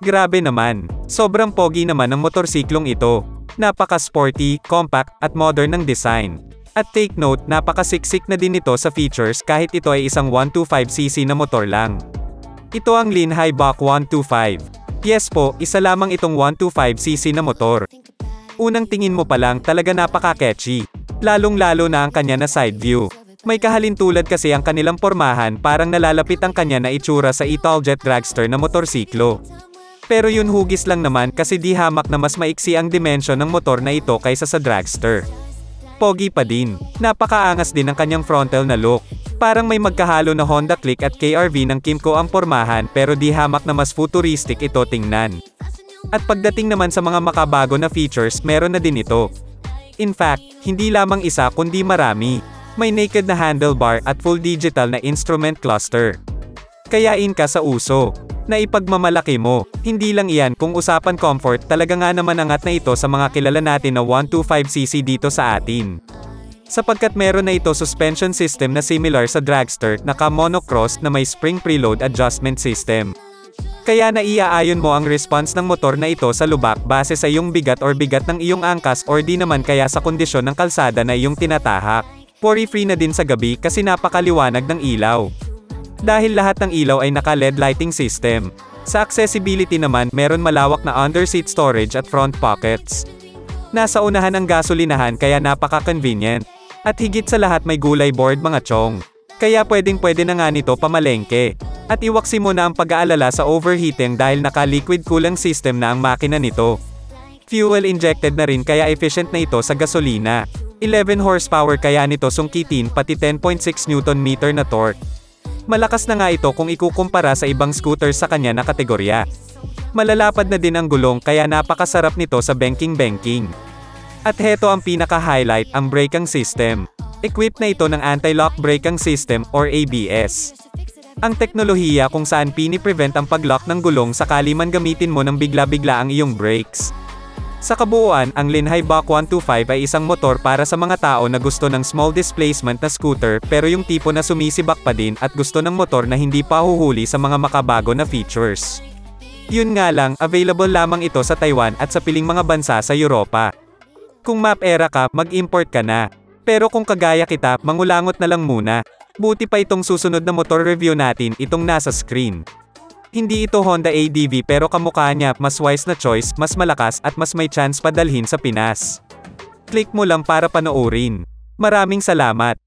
Grabe naman, sobrang pogi naman ng motorsiklong ito. Napaka-sporty, compact, at modern ng design. At take note, napakasiksik na din ito sa features kahit ito ay isang 125cc na motor lang. Ito ang Linhai Bach 125. Yes po, isa lamang itong 125cc na motor. Unang tingin mo pa lang talaga napaka-catchy. Lalong-lalo na ang kanya na side view. May kahalintulad kasi ang kanilang pormahan, parang nalalapit ang kanya na itsura sa Italjet dragster na motorsiklo. Pero yun hugis lang naman kasi di hamak na mas maiksi ang dimensyon ng motor na ito kaysa sa dragster. Pogi pa din. Napakaangas din ang kanyang frontal na look. Parang may magkahalo na Honda Click at KRV ng Kymco ang pormahan pero di hamak na mas futuristic ito tingnan. At pagdating naman sa mga makabago na features, meron na din ito. In fact, hindi lamang isa kundi marami. May naked na handlebar at full digital na instrument cluster. Kayain ka sa uso. Na ipagmamalaki mo. Hindi lang iyan, kung usapan comfort, talaga nga naman angat na ito sa mga kilala natin na 125cc dito sa atin. Sapagkat meron na ito suspension system na similar sa dragster, naka-monocross na may spring preload adjustment system. Kaya naiaayon mo ang response ng motor na ito sa lubak base sa iyong bigat or bigat ng iyong angkas or di naman kaya sa kondisyon ng kalsada na iyong tinatahak. Worry-free na din sa gabi kasi napakaliwanag ng ilaw. Dahil lahat ng ilaw ay naka-LED lighting system. Sa accessibility naman, meron malawak na under-seat storage at front pockets. Nasa unahan ang gasolinahan kaya napaka-convenient. At higit sa lahat may gulay board mga chong. Kaya pwedeng-pwede na nga nito pamalengke. At iwaksi mo na ang pag-aalala sa overheating dahil naka-liquid cooling system na ang makina nito. Fuel injected na rin kaya efficient na ito sa gasolina. 11 horsepower kaya nito sungkitin pati 10.6 Nm na torque. Malakas na nga ito kung ikukumpara sa ibang scooters sa kanya na kategorya. Malalapad na din ang gulong kaya napakasarap nito sa banking-banking. At heto ang pinaka-highlight, ang braking system. Equipped na ito ng anti-lock braking system or ABS. Ang teknolohiya kung saan pini-prevent ang pag-lock ng gulong sakali man gamitin mo ng bigla-bigla ang iyong brakes. Sa kabuuan, ang Linhai Bach 125 ay isang motor para sa mga tao na gusto ng small displacement na scooter pero yung tipo na sumisibak pa din at gusto ng motor na hindi pa huhuli sa mga makabago na features. Yun nga lang, available lamang ito sa Taiwan at sa piling mga bansa sa Europa. Kung map era ka, mag-import ka na. Pero kung kagaya kita, mangulangot na lang muna. Buti pa itong susunod na motor review natin, itong nasa screen. Hindi ito Honda ADV pero kamukha niya, mas wise na choice, mas malakas at mas may chance padalhin sa Pinas. Click mo lang para panoorin. Maraming salamat.